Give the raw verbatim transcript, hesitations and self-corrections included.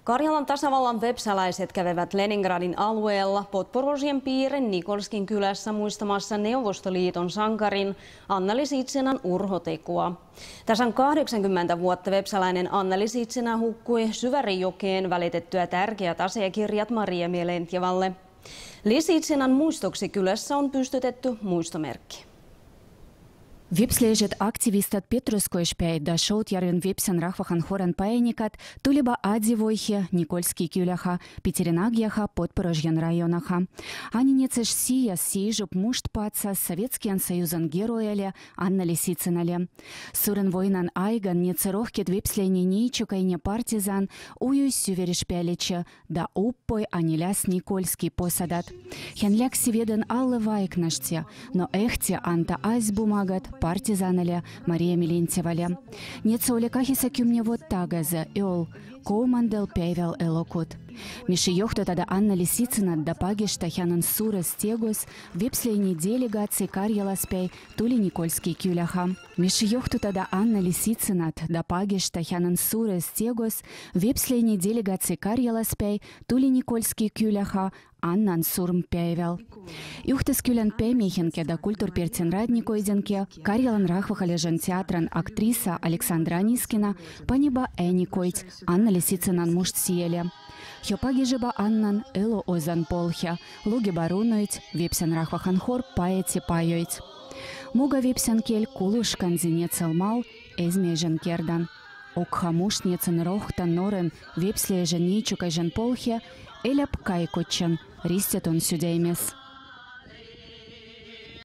Karjalan tasavallan vepsäläiset kävevät Leningradin alueella Podporozhyen piirin Nikolskin kylässä muistamassa Neuvostoliiton sankarin Anneli Sitsinan urhotekoa. Tasan kahdeksankymmentä vuotta vepsäläinen Anneli Sitsina hukkui Syvärijokeen välitettyä tärkeät asiakirjat Maria Melentjevalle. Sitsinan muistoksi kylässä on pystytetty muistomerkki. Вепслежет активистат Петрусской шпей да шоут ярын вепсен рахвахан хоран паэникат, тулиба адзивойхе, Никольский кюляха, Петеринагьяха, Подпорожьен районаха. Они нецеш сия, сижуп мушт паца, Советскien союзан герояле, Анна Лисицинале. Сурен войнан айган нецерохкет вепслени нейчукайне партизан, уюй сюверишпялече, да уппой аниляс Никольский посадат. Хенляк севеден аллы вайкнаште, но эхте анта айс бумагат, партизанале Мария Мелентьевале. Нецоулекахиса кюмне вот тагазе, эол, коумандел пейвел элокут. Миши йохто тада Анна Лисицина да пагишта хянан сура стегус, вепслейни делегации Карьяласпей тули Никольский кюляха. Миши йохто тада Анна Лисицина да пагишта хянан сура стегус, вепслейни делегации Карьяласпей тули Никольский кюляха, Аннан сурм пейвел. Юхтас кюлян пеймехенке да культур перцен радникойденке, Карьялан рахвахалежен театран актриса Александра Анискина, паниба эникойт, Анна Лисицинан мушт сиеле. Хёпаги жиба Аннан эло озан полхя, луги барунуйт, вепсен рахвахан хор паэти паёйт. Муга вепсен кель кулыш канзине целмал, эзмежен кердан. Окхамушнецен рохтан норен вепслежен нейчукайжен полхе, эляп кайкотчен, ристетон сюдеймес.